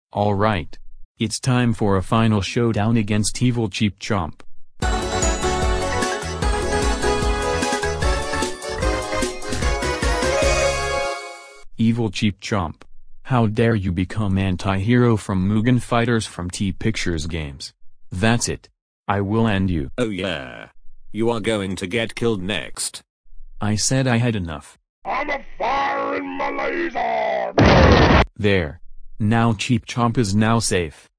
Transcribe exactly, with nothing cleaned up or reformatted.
Alright. It's time for a final showdown against evil Cheep Chomp. Evil Cheep Chomp. How dare you become anti-hero from Mugen Fighters from T Pictures Games. That's it. I will end you. Oh yeah. You are going to get killed next. I said I had enough. I'm a fire in my laser! There. Now Cheep Chomp is now safe.